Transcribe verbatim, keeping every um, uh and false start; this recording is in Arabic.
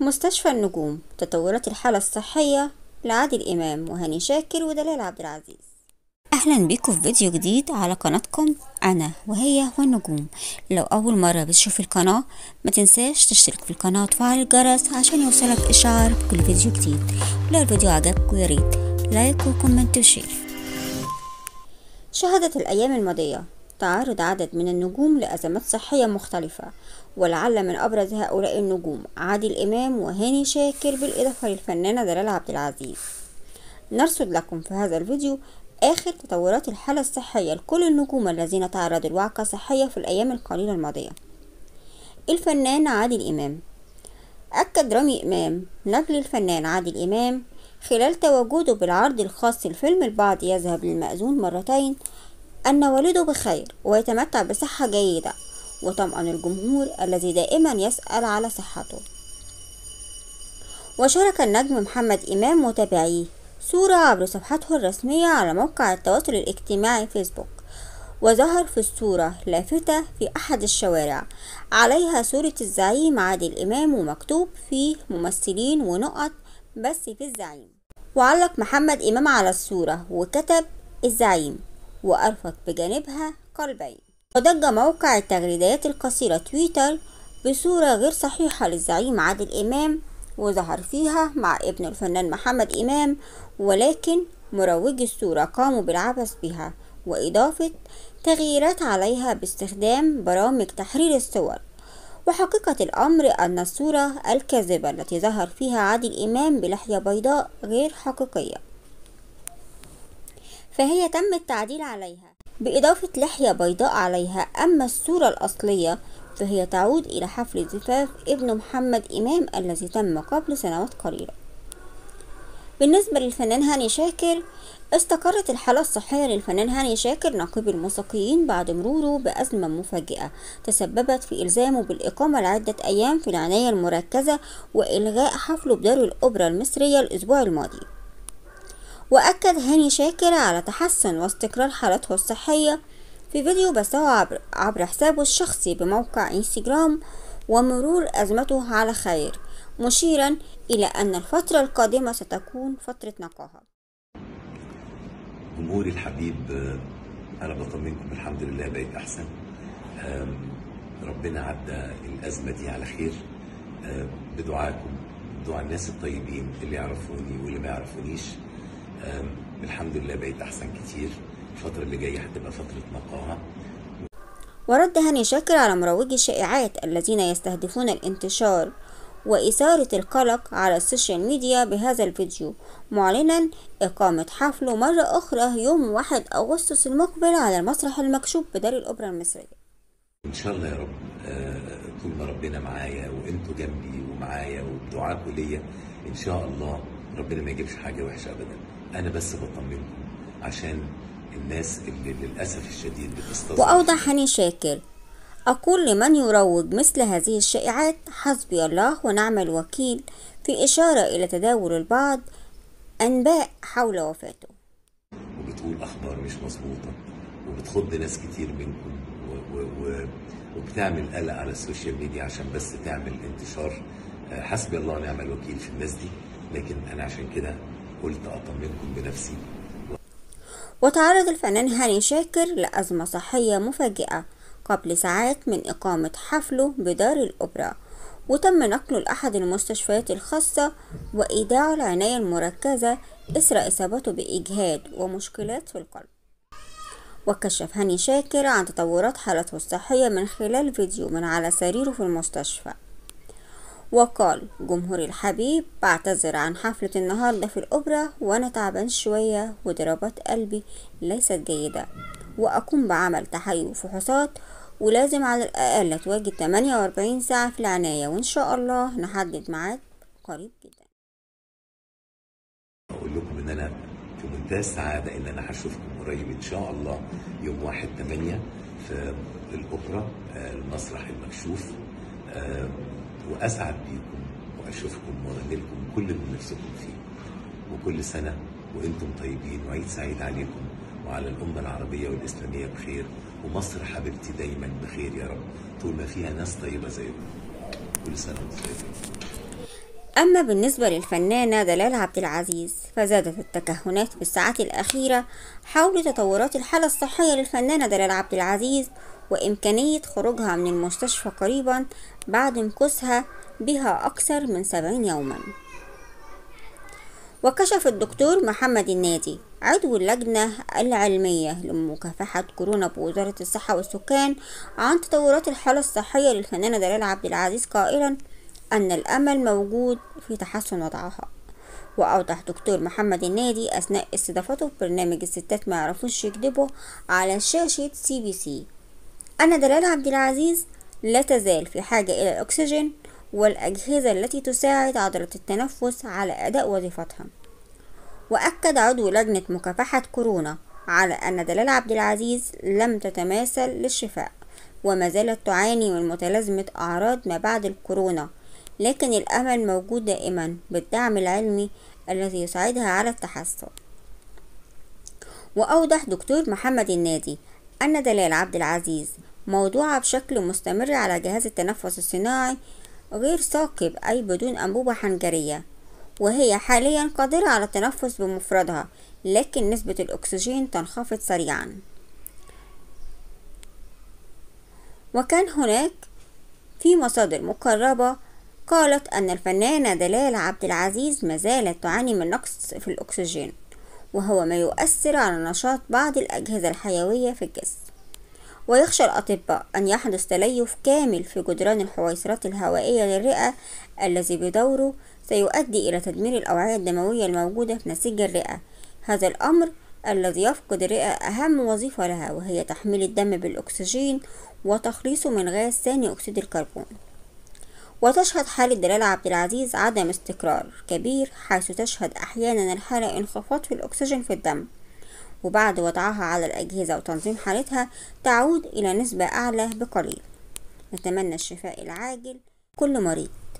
مستشفى النجوم، تطورات الحالة الصحية لعادل إمام وهاني شاكر ودلال عبد العزيز. أهلا بيكم في فيديو جديد على قناتكم أنا وهي والنجوم. لو أول مرة بتشوف القناة ما تنساش تشترك في القناة وتفعل الجرس عشان يوصلك إشعار بكل فيديو جديد. ولو الفيديو عجبكم ياريت لايك وكومنت وشير. شهدت الأيام الماضية تعرض عدد من النجوم لأزمات صحية مختلفة، ولعل من أبرز هؤلاء النجوم عادل إمام وهاني شاكر بالإضافة للفنانة دلال عبد العزيز. نرصد لكم في هذا الفيديو آخر تطورات الحالة الصحية لكل النجوم الذين تعرضوا لوعكة صحية في الأيام القليلة الماضية. الفنان عادل إمام. أكد رامي إمام نجل الفنان عادل إمام خلال تواجده بالعرض الخاص لفيلم البعض يذهب للمأذون مرتين أن والده بخير ويتمتع بصحة جيدة، وطمأن الجمهور الذي دائما يسأل على صحته. وشارك النجم محمد إمام متابعيه صورة عبر صفحته الرسمية على موقع التواصل الاجتماعي فيسبوك، وظهر في الصورة لافتة في أحد الشوارع عليها صورة الزعيم عادل إمام ومكتوب فيه ممثلين ونقط بس في الزعيم. وعلق محمد إمام على الصورة وكتب الزعيم وأرفق بجانبها قلبين. وضج موقع التغريدات القصيرة تويتر بصورة غير صحيحة للزعيم عادل إمام وظهر فيها مع ابن الفنان محمد إمام، ولكن مروجي الصورة قاموا بالعبث بها وإضافة تغييرات عليها باستخدام برامج تحرير الصور. وحقيقة الأمر أن الصورة الكاذبة التي ظهر فيها عادل إمام بلحية بيضاء غير حقيقية، فهي تم التعديل عليها بإضافة لحية بيضاء عليها. أما الصورة الأصلية فهي تعود إلى حفل زفاف ابن محمد إمام الذي تم قبل سنوات قليلة. بالنسبة للفنان هاني شاكر، استقرت الحالة الصحية للفنان هاني شاكر نقيب الموسيقيين بعد مروره بأزمة مفاجئة تسببت في إلزامه بالإقامة لعدة أيام في العناية المركزة وإلغاء حفله بدار الأوبرا المصرية الأسبوع الماضي. وأكد هاني شاكر على تحسن واستقرار حالته الصحية في فيديو بثه عبر, عبر حسابه الشخصي بموقع انستجرام ومرور أزمته على خير، مشيرا إلى أن الفترة القادمة ستكون فترة نقاهة. جمهوري الحبيب، أنا بطمنكم الحمد لله بقيت أحسن. ربنا عدى الأزمة دي على خير بدعاكم، دعاء الناس الطيبين اللي يعرفوني واللي ما يعرفونيش. الحمد لله بقيت أحسن كتير. الفترة اللي جاية هتبقى فترة نقاهة. ورد هاني شاكر على مروجي الشائعات الذين يستهدفون الانتشار وإثارة القلق على السوشيال ميديا بهذا الفيديو، معلنا إقامة حفله مرة أخرى يوم واحد أغسطس المقبل على المسرح المكشوف بدار الأوبرا المصرية. إن شاء الله يا رب. طول ما ربنا معايا وإنتوا جنبي ومعايا وبدعاكوا ليا إن شاء الله ربنا ما يجيبش حاجة وحشة أبدا. أنا بس بطمنكم عشان الناس اللي للأسف الشديد بتستظهر. وأوضح هاني شاكر: أقول لمن يروج مثل هذه الشائعات حسبي الله ونعم الوكيل، في إشارة إلى تداول البعض أنباء حول وفاته وبتقول أخبار مش مظبوطة وبتخض ناس كتير منكم و و و وبتعمل قلق على السوشيال ميديا عشان بس تعمل انتشار. حسبي الله ونعم الوكيل في الناس دي، لكن أنا عشان كده قلت أطمنكم بنفسي. وتعرض الفنان هاني شاكر لأزمة صحية مفاجئة قبل ساعات من إقامة حفله بدار الأوبرا، وتم نقله لأحد المستشفيات الخاصة وإيداعه العناية المركزة إثر إصابته بإجهاد ومشكلات في القلب. وكشف هاني شاكر عن تطورات حالته الصحية من خلال فيديو من على سريره في المستشفى، وقال: جمهوري الحبيب، بعتذر عن حفلة النهاردة في الأوبرا وأنا تعبان شوية وضربات قلبي ليست جيدة، وأقوم بعمل تحاليل وفحوصات ولازم على الأقل أتواجد ثمانية وأربعين ساعة في العناية، وإن شاء الله نحدد ميعاد قريب جدا. أقول لكم إن أنا في منتهى السعادة إن أنا هشوفكم قريب إن شاء الله يوم واحد ثمانية في الأوبرا المسرح المكشوف، وأسعد بيكم وأشوفكم وأغني كل اللي نفسكم فيه. وكل سنة وأنتم طيبين وعيد سعيد عليكم وعلى الأمة العربية والإسلامية بخير، ومصر حبيبتي دايما بخير يا رب طول ما فيها ناس طيبة زيكم. كل سنة وانتم طيبين. أما بالنسبة للفنانة دلال عبد العزيز فزادت التكهنات في الساعات الأخيرة حول تطورات الحالة الصحية للفنانة دلال عبد العزيز وإمكانية خروجها من المستشفى قريبا بعد مكوثها بها أكثر من سبعين يوما. وكشف الدكتور محمد النادي عضو اللجنة العلمية لمكافحة كورونا بوزارة الصحة والسكان عن تطورات الحالة الصحية للفنانة دلال عبد العزيز قائلا أن الأمل موجود في تحسن وضعها. وأوضح دكتور محمد النادي أثناء استضافته في برنامج الستات ما يعرفوش يكذبوا على شاشة سي بي سي أن دلال عبد العزيز لا تزال في حاجة إلى الأكسجين والأجهزة التي تساعد عضلة التنفس على أداء وظيفتها. وأكد عضو لجنة مكافحة كورونا على أن دلال عبد العزيز لم تتماثل للشفاء وما زالت تعاني من متلازمة أعراض ما بعد الكورونا، لكن الأمل موجود دائما بالدعم العلمي الذي يساعدها على التحسن. وأوضح دكتور محمد النادي أن دلال عبد العزيز موضوعة بشكل مستمر على جهاز التنفس الصناعي غير ثاقب أي بدون أنبوبة حنجرية، وهي حاليا قادرة على التنفس بمفردها لكن نسبة الأكسجين تنخفض سريعا. وكان هناك في مصادر مقربة قالت أن الفنانة دلال عبد العزيز ما زالت تعاني من نقص في الأكسجين وهو ما يؤثر على نشاط بعض الأجهزة الحيوية في الجسم. ويخشى الأطباء أن يحدث تليف كامل في جدران الحويصلات الهوائية للرئة الذي بدوره سيؤدي إلى تدمير الأوعية الدموية الموجودة في نسيج الرئة، هذا الأمر الذي يفقد الرئة أهم وظيفة لها وهي تحميل الدم بالأكسجين وتخليصه من غاز ثاني أكسيد الكربون. وتشهد حالة دلال عبد العزيز عدم استقرار كبير حيث تشهد أحيانا الحالة انخفاض في الأكسجين في الدم، وبعد وضعها على الأجهزة وتنظيم حالتها تعود إلى نسبة أعلى بقليل. نتمنى الشفاء العاجل كل مريض.